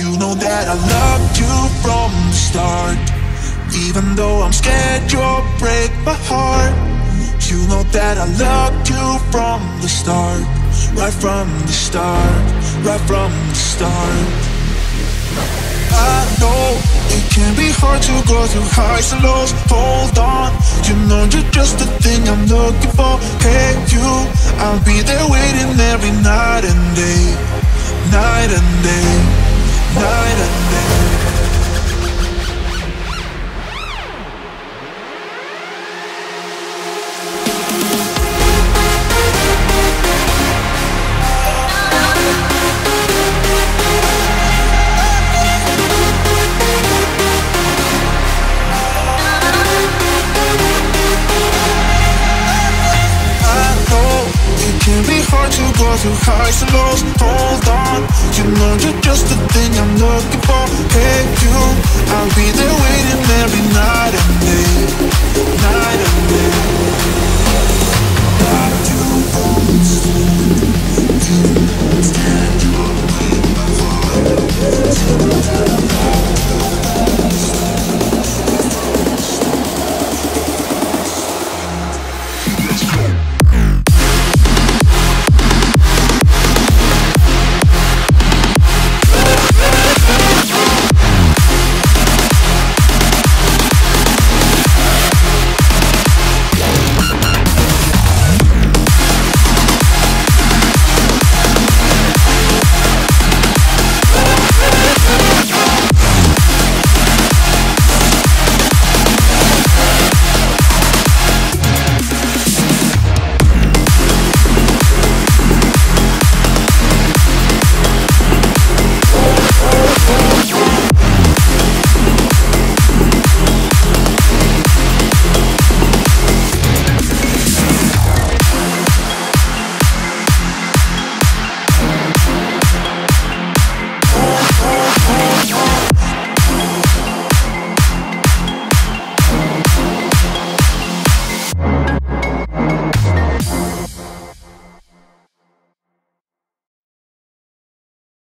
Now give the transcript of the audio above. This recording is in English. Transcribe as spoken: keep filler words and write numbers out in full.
You know that I loved you from the start. Even though I'm scared you'll break my heart. You know that I loved you from the start. Right from the start, right from the start. I know it can be hard to go through highs and lows. Hold on, you know you're just the thing I'm looking for. Hey you, I'll be there waiting every night and day. Night and day, night and day. Can be hard to go through highs and lows. Hold on, you know you're just the thing I'm looking for. Hey you, I'll be there waiting every night and day. Night and day.